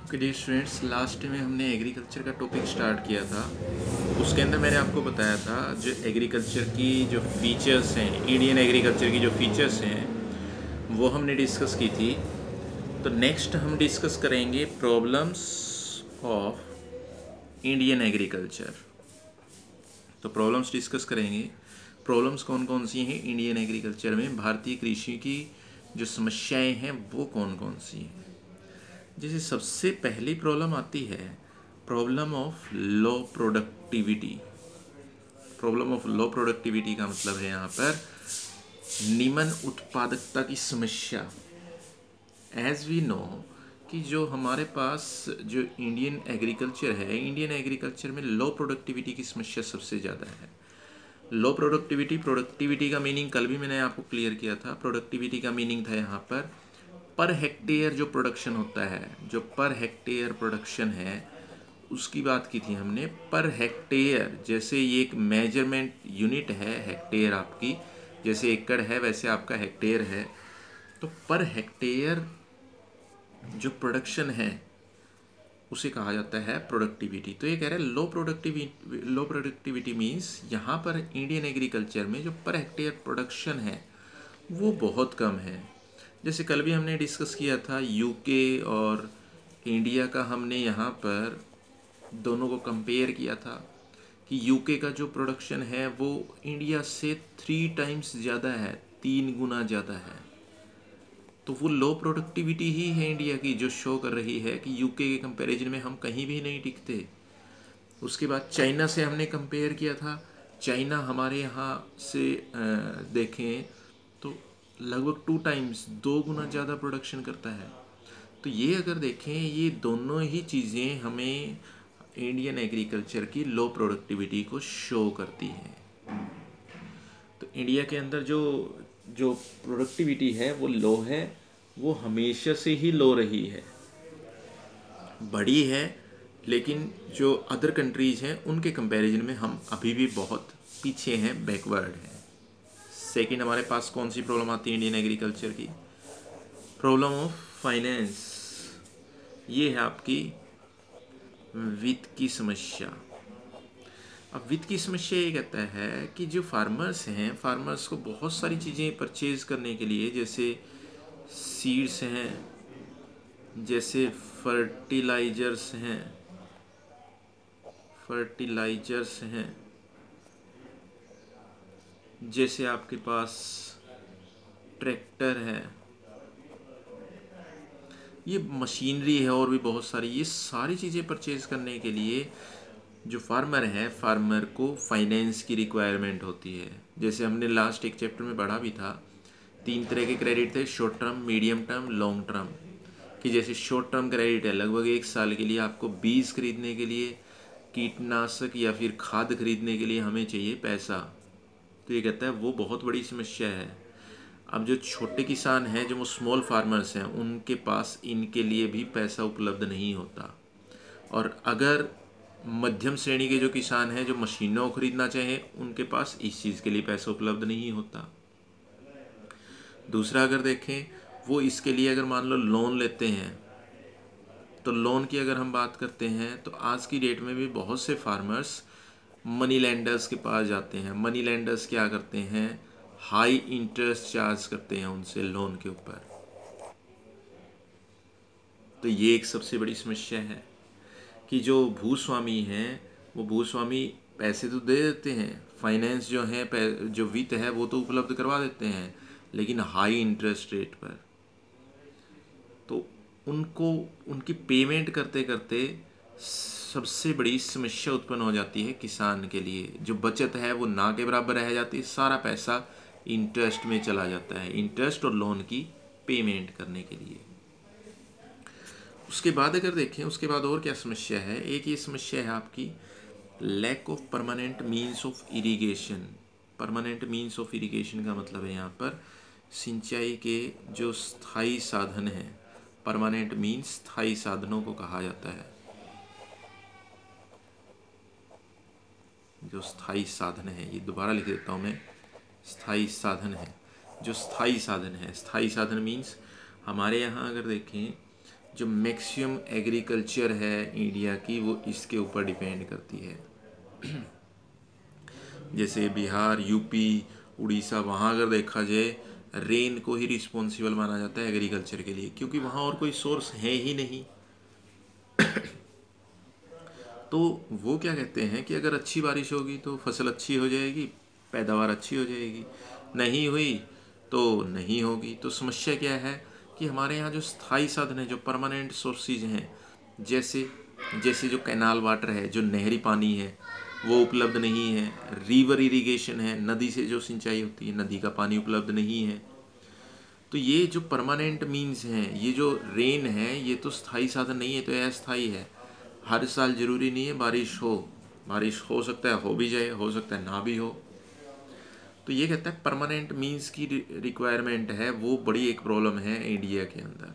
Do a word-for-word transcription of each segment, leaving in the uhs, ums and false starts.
Okay dear students, last में हमने agriculture का टॉपिक स्टार्ट किया था। उसके अंदर मैंने आपको बताया था जो एग्रीकल्चर की जो फीचर्स हैं, इंडियन एग्रीकल्चर की जो फीचर्स हैं वो हमने डिस्कस की थी। तो नेक्स्ट हम डिस्कस करेंगे प्रॉब्लम्स ऑफ इंडियन एग्रीकल्चर। तो प्रॉब्लम्स डिस्कस करेंगे। प्रॉब्लम्स कौन कौन सी हैं इंडियन एग्रीकल्चर में, भारतीय कृषि की जो समस्याएं हैं वो कौन कौन सी हैं। जैसे सबसे पहली प्रॉब्लम आती है problem of low productivity. Problem of low productivity का मतलब है यहाँ पर निम्न उत्पादकता की समस्या। एज वी नो कि जो हमारे पास जो इंडियन एग्रीकल्चर है, इंडियन एग्रीकल्चर में लो प्रोडक्टिविटी की समस्या सबसे ज़्यादा है। लो प्रोडक्टिविटी प्रोडक्टिविटी का मीनिंग कल भी मैंने आपको क्लियर किया था। प्रोडक्टिविटी का मीनिंग था यहाँ पर पर हेक्टेयर जो प्रोडक्शन होता है, जो पर हेक्टेयर प्रोडक्शन है उसकी बात की थी हमने। पर हेक्टेयर जैसे ये एक मेजरमेंट यूनिट है, हेक्टेयर आपकी जैसे एकड़ है वैसे आपका हेक्टेयर है। तो पर हेक्टेयर जो प्रोडक्शन है उसे कहा जाता है प्रोडक्टिविटी। तो ये कह रहे हैं low productivity low productivity means यहाँ पर इंडियन एग्रीकल्चर में जो पर हेक्टेयर प्रोडक्शन है वो बहुत कम है। जैसे कल भी हमने डिस्कस किया था यूके और इंडिया का, हमने यहाँ पर दोनों को कंपेयर किया था कि यूके का जो प्रोडक्शन है वो इंडिया से थ्री टाइम्स ज़्यादा है, तीन गुना ज़्यादा है। तो वो लो प्रोडक्टिविटी ही है इंडिया की जो शो कर रही है कि यूके के कंपैरिजन में हम कहीं भी नहीं टिकते। उसके बाद चाइना से हमने कंपेयर किया था। चाइना हमारे यहाँ से देखें तो लगभग टू टाइम्स दो गुना ज़्यादा प्रोडक्शन करता है। तो ये अगर देखें ये दोनों ही चीज़ें हमें इंडियन एग्रीकल्चर की लो प्रोडक्टिविटी को शो करती हैं। तो इंडिया के अंदर जो जो प्रोडक्टिविटी है वो लो है, वो हमेशा से ही लो रही है, बड़ी है, लेकिन जो अदर कंट्रीज़ हैं उनके कंपैरिजन में हम अभी भी बहुत पीछे हैं, बैकवर्ड हैं। सेकंड हमारे पास कौन सी प्रॉब्लम आती है इंडियन एग्रीकल्चर की? Problem of finance. ये है आपकी वित्त की समस्या। अब वित्त की समस्या ये कहता है कि जो फार्मर्स हैं, फार्मर्स को बहुत सारी चीज़ें परचेज करने के लिए, जैसे सीड्स हैं, जैसे फर्टिलाइजर्स हैं फर्टिलाइजर्स हैं जैसे आपके पास ट्रैक्टर है, ये मशीनरी है और भी बहुत सारी, ये सारी चीज़ें परचेज करने के लिए जो फार्मर है, फार्मर को फाइनेंस की रिक्वायरमेंट होती है। जैसे हमने लास्ट एक चैप्टर में पढ़ा भी था, तीन तरह के क्रेडिट थे, short term, medium term, long term. कि जैसे शॉर्ट टर्म क्रेडिट है, लगभग एक साल के लिए आपको बीज खरीदने के लिए, कीटनाशक या फिर खाद खरीदने के लिए हमें चाहिए पैसा। तो ये कहता है वो बहुत बड़ी समस्या है। अब जो छोटे किसान हैं, जो वो स्मॉल फार्मर्स हैं, उनके पास इनके लिए भी पैसा उपलब्ध नहीं होता। और अगर मध्यम श्रेणी के जो किसान हैं जो मशीनों को खरीदना चाहें, उनके पास इस चीज़ के लिए पैसा उपलब्ध नहीं होता। दूसरा अगर देखें, वो इसके लिए अगर मान लो लोन लेते हैं, तो लोन की अगर हम बात करते हैं तो आज की डेट में भी बहुत से फार्मर्स मनी लैंडर्स के पास जाते हैं। मनी लैंडर्स क्या करते हैं? हाई इंटरेस्ट चार्ज करते हैं उनसे लोन के ऊपर। तो ये एक सबसे बड़ी समस्या है कि जो भूस्वामी हैं वो भूस्वामी पैसे तो दे देते हैं, फाइनेंस जो है, जो वित्त है वो तो उपलब्ध करवा देते हैं, लेकिन हाई इंटरेस्ट रेट पर। तो उनको उनकी पेमेंट करते करते सबसे बड़ी समस्या उत्पन्न हो जाती है किसान के लिए। जो बचत है वो ना के बराबर रह जाती है, सारा पैसा इंटरेस्ट में चला जाता है, इंटरेस्ट और लोन की पेमेंट करने के लिए। उसके बाद अगर देखें, उसके बाद और क्या समस्या है? एक ये समस्या है आपकी lack of permanent means of irrigation. Permanent means of irrigation का मतलब है यहाँ पर सिंचाई के जो स्थायी साधन हैं। परमानेंट मीन्स स्थायी साधनों को कहा जाता है। जो स्थायी साधन है, ये दोबारा लिख देता हूँ मैं, स्थायी साधन है, जो स्थायी साधन है। स्थायी साधन मीन्स हमारे यहाँ अगर देखें जो मैक्सिमम एग्रीकल्चर है इंडिया की वो इसके ऊपर डिपेंड करती है। जैसे बिहार, यूपी, उड़ीसा, वहाँ अगर देखा जाए रेन को ही रिस्पॉन्सिबल माना जाता है एग्रीकल्चर के लिए, क्योंकि वहाँ और कोई सोर्स है ही नहीं। तो वो क्या कहते हैं कि अगर अच्छी बारिश होगी तो फसल अच्छी हो जाएगी, पैदावार अच्छी हो जाएगी, नहीं हुई तो नहीं होगी। तो समस्या क्या है कि हमारे यहाँ जो स्थायी साधन है, जो परमानेंट सोर्सेज हैं, जैसे जैसे जो कैनाल वाटर है, जो नहरी पानी है, वो उपलब्ध नहीं है। रिवर इरिगेशन है, नदी से जो सिंचाई होती है, नदी का पानी उपलब्ध नहीं है। तो ये जो परमानेंट मीन्स हैं, ये जो रेन है, ये तो स्थायी साधन नहीं है, तो अस्थायी है। हर साल जरूरी नहीं है बारिश हो, बारिश हो सकता है हो भी जाए, हो सकता है ना भी हो। तो ये कहता है परमानेंट मीन्स की रिक्वायरमेंट है, वो बड़ी एक प्रॉब्लम है इंडिया के अंदर।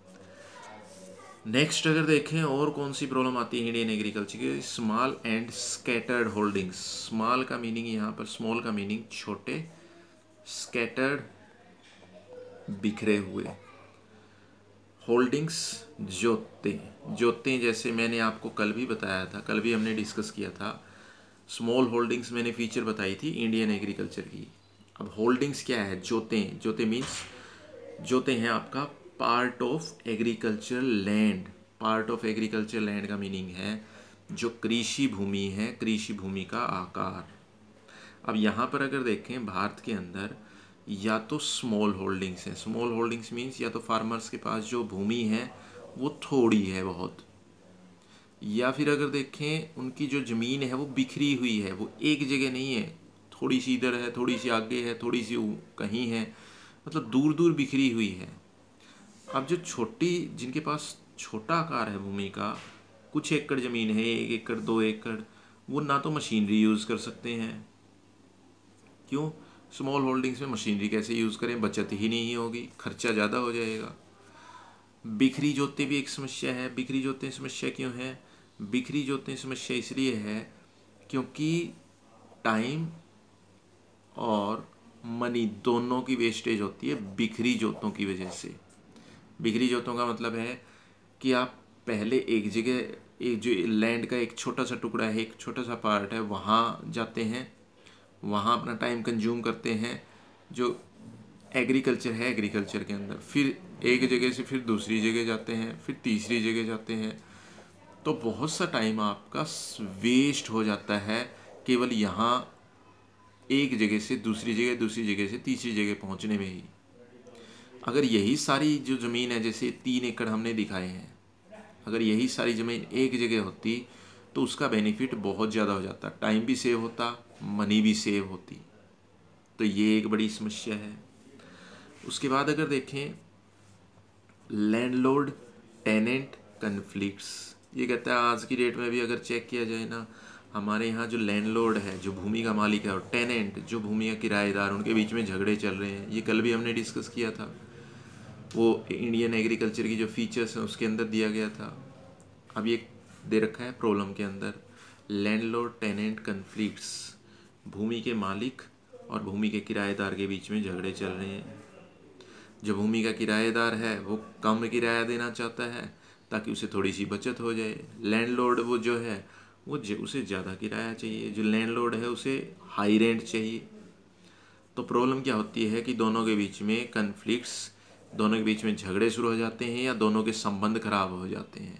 नेक्स्ट अगर देखें और कौन सी प्रॉब्लम आती है इंडियन एग्रीकल्चर की, small and scattered holdings. Small का मीनिंग यहाँ पर, स्मॉल का मीनिंग छोटे, स्कैटर्ड बिखरे हुए, होल्डिंग्स जोते जोते जैसे मैंने आपको कल भी बताया था, कल भी हमने डिस्कस किया था। स्मॉल होल्डिंग्स मैंने फीचर बताई थी इंडियन एग्रीकल्चर की। अब होल्डिंग्स क्या है, जोते जोते मीन्स जोते हैं आपका part of agriculture land. Part of agriculture land का मीनिंग है जो कृषि भूमि है, कृषि भूमि का आकार। अब यहाँ पर अगर देखें भारत के अंदर या तो स्मॉल होल्डिंग्स हैं, स्मॉल होल्डिंग्स मीन्स या तो फार्मर्स के पास जो भूमि है वो थोड़ी है बहुत, या फिर अगर देखें उनकी जो ज़मीन है वो बिखरी हुई है, वो एक जगह नहीं है, थोड़ी सी इधर है, थोड़ी सी आगे है, थोड़ी सी कहीं है, मतलब दूर दूर बिखरी हुई है। अब जो छोटी, जिनके पास छोटा आकार है भूमि का, कुछ एकड़ ज़मीन है, एक एकड़ दो एकड़, वो ना तो मशीनरी यूज़ कर सकते हैं। क्यों? स्मॉल होल्डिंग्स में मशीनरी कैसे यूज़ करें, बचत ही नहीं होगी, खर्चा ज़्यादा हो जाएगा। बिखरी जोते भी एक समस्या है। बिखरी जोते समस्या क्यों है? बिखरी जोते समस्या इसलिए है क्योंकि टाइम और मनी दोनों की वेस्टेज होती है बिखरी जोतों की वजह से। बिखरी जोतों का मतलब है कि आप पहले एक जगह, एक जो लैंड का एक छोटा सा टुकड़ा है, एक छोटा सा पार्ट है, वहाँ जाते हैं, वहाँ अपना टाइम कंज्यूम करते हैं जो एग्रीकल्चर है एग्रीकल्चर के अंदर, फिर एक जगह से फिर दूसरी जगह जाते हैं, फिर तीसरी जगह जाते हैं। तो बहुत सा टाइम आपका वेस्ट हो जाता है केवल यहाँ एक जगह से दूसरी जगह, दूसरी जगह से तीसरी जगह पहुँचने में ही। अगर यही सारी जो ज़मीन है, जैसे तीन एकड़ हमने दिखाए हैं, अगर यही सारी ज़मीन एक जगह होती तो उसका बेनिफिट बहुत ज़्यादा हो जाता, टाइम भी सेव होता, मनी भी सेव होती। तो ये एक बड़ी समस्या है। उसके बाद अगर देखें लैंडलॉर्ड टेनेंट कन्फ्लिक्ट्स, ये कहता है आज की डेट में भी अगर चेक किया जाए ना, हमारे यहाँ जो लैंडलॉर्ड है, जो भूमि का मालिक है, और टेनेंट जो भूमि का किराएदार, उनके बीच में झगड़े चल रहे हैं। ये कल भी हमने डिस्कस किया था, वो इंडियन एग्रीकल्चर की जो फीचर्स हैं उसके अंदर दिया गया था। अब ये दे रखा है प्रॉब्लम के अंदर, लैंडलॉर्ड टेनेंट कन्फ्लिक्ट्स, भूमि के मालिक और भूमि के किराएदार के बीच में झगड़े चल रहे हैं। जो भूमि का किराएदार है वो कम किराया देना चाहता है ताकि उसे थोड़ी सी बचत हो जाए। लैंडलॉर्ड वो जो है वो उसे ज़्यादा किराया चाहिए, जो लैंडलॉर्ड है उसे हाई रेंट चाहिए। तो प्रॉब्लम क्या होती है कि दोनों के बीच में कन्फ्लिक्ट्स, दोनों के बीच में झगड़े शुरू हो जाते हैं या दोनों के संबंध खराब हो जाते हैं।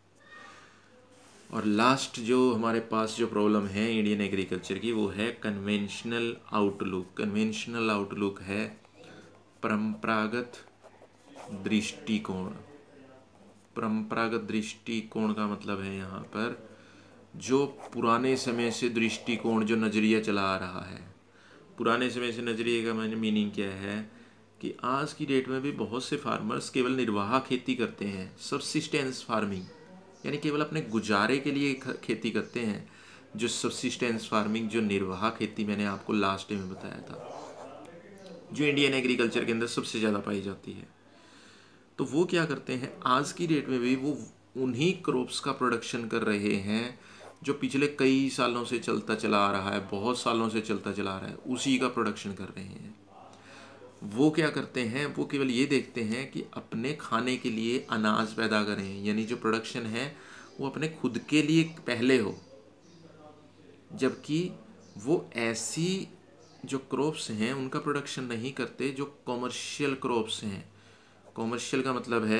और लास्ट जो हमारे पास जो प्रॉब्लम है इंडियन एग्रीकल्चर की, वो है कन्वेंशनल आउटलुक। कन्वेंशनल आउटलुक है परंपरागत दृष्टिकोण। परंपरागत दृष्टिकोण का मतलब है यहाँ पर जो पुराने समय से दृष्टिकोण, जो नज़रिया चला आ रहा है। पुराने समय से नज़रिए का मैंने मीनिंग क्या है कि आज की डेट में भी बहुत से फार्मर्स केवल निर्वाह खेती करते हैं, सब्सिस्टेंस फार्मिंग, यानी केवल अपने गुजारे के लिए खेती करते हैं। जो सब्सिस्टेंस फार्मिंग, जो निर्वाह खेती मैंने आपको लास्ट डे में बताया था, जो इंडियन एग्रीकल्चर के अंदर सबसे ज़्यादा पाई जाती है। तो वो क्या करते हैं आज की डेट में भी, वो उन्हीं क्रॉप्स का प्रोडक्शन कर रहे हैं जो पिछले कई सालों से चलता चला आ रहा है, बहुत सालों से चलता चला आ रहा है, उसी का प्रोडक्शन कर रहे हैं। वो क्या करते हैं, वो केवल ये देखते हैं कि अपने खाने के लिए अनाज पैदा करें, यानी जो प्रोडक्शन है वो अपने खुद के लिए पहले हो, जबकि वो ऐसी जो क्रॉप्स हैं उनका प्रोडक्शन नहीं करते जो कॉमर्शियल क्रॉप्स हैं। कॉमर्शियल का मतलब है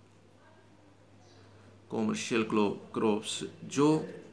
कॉमर्शियल क्रॉप्स जो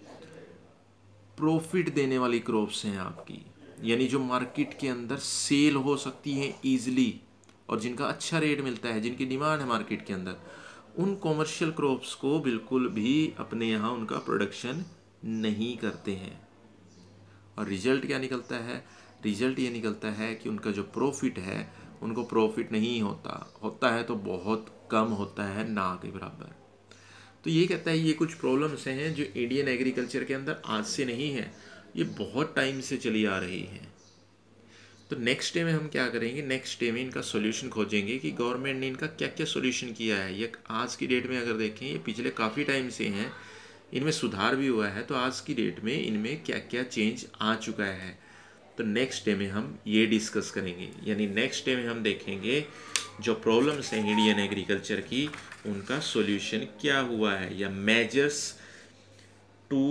प्रॉफिट देने वाली क्रॉप्स हैं आपकी, यानी जो मार्केट के अंदर सेल हो सकती हैं ईजिली और जिनका अच्छा रेट मिलता है, जिनकी डिमांड है मार्केट के अंदर, उन कॉमर्शियल क्रॉप्स को बिल्कुल भी अपने यहाँ उनका प्रोडक्शन नहीं करते हैं। और रिजल्ट क्या निकलता है? रिजल्ट ये निकलता है कि उनका जो प्रॉफिट है उनको प्रॉफिट नहीं होता, होता है तो बहुत कम होता है, ना के बराबर। तो ये कहता है ये कुछ प्रॉब्लम्स हैं जो इंडियन एग्रीकल्चर के अंदर आज से नहीं है, ये बहुत टाइम से चली आ रही हैं। तो नेक्स्ट डे में हम क्या करेंगे, नेक्स्ट डे में इनका सॉल्यूशन खोजेंगे कि गवर्नमेंट ने इनका क्या क्या सॉल्यूशन किया है। ये आज की डेट में अगर देखें, ये पिछले काफ़ी टाइम से हैं, इनमें सुधार भी हुआ है, तो आज की डेट में इनमें क्या क्या चेंज आ चुका है, तो नेक्स्ट डे में हम ये डिस्कस करेंगे। यानी नेक्स्ट डे में हम देखेंगे जो प्रॉब्लम्स हैं इंडियन एग्रीकल्चर की, उनका सॉल्यूशन क्या हुआ है, या measures to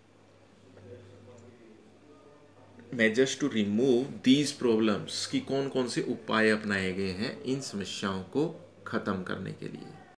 measures to remove these problems, कि कौन कौन से उपाय अपनाए गए हैं इन समस्याओं को ख़त्म करने के लिए।